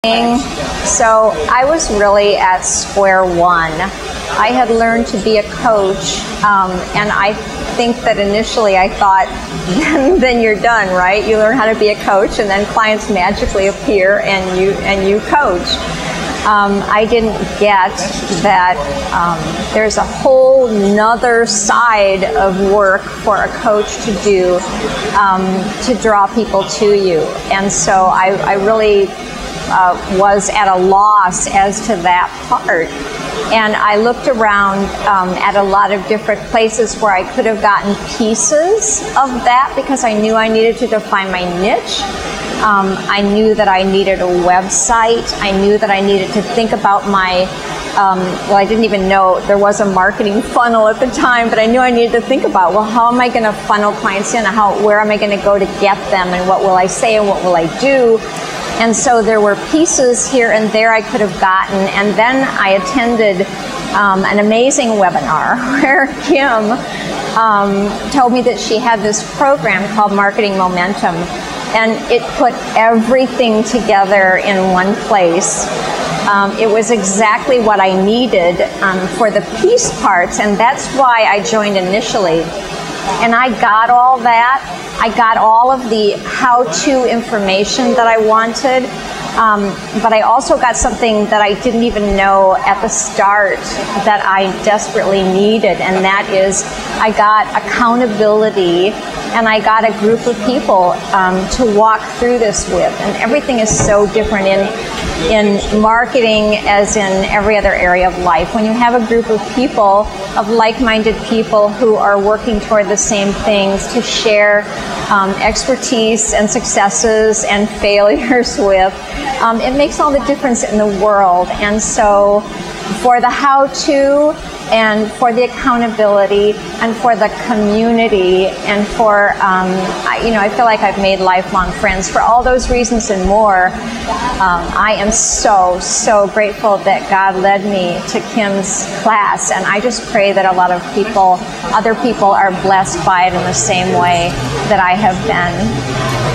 So I was really at square one. I had learned to be a coach, and I think that initially I thought, then you're done, right? You learn how to be a coach, and then clients magically appear, and you coach. I didn't get that there's a whole nother side of work for a coach to do to draw people to you, and so I really was at a loss as to that part. And I looked around at a lot of different places where I could have gotten pieces of that because I knew I needed to define my niche. I knew that I needed a website. I knew that I needed to think about my, well, I didn't even know there was a marketing funnel at the time, but I knew I needed to think about, well, how am I going to funnel clients in? Where am I going to go to get them? And what will I say and what will I do? And so there were pieces here and there I could have gotten. And then I attended an amazing webinar where Kim told me that she had this program called Marketing Momentum. And it put everything together in one place. It was exactly what I needed for the piece parts. And that's why I joined initially. And I got all that. I got all of the how-to information that I wanted, but I also got something that I didn't even know at the start that I desperately needed, and that is I got accountability, and I got a group of people to walk through this with. And everything is so different in marketing as in every other area of life. When you have a group of people, of like-minded people who are working toward the same things to share expertise and successes and failures with, it makes all the difference in the world. And so for the how-to, and for the accountability, and for the community, and for, I feel like I've made lifelong friends. For all those reasons and more, I am so grateful that God led me to Kim's class, and I just pray that a lot of people, other people, are blessed by it in the same way that I have been.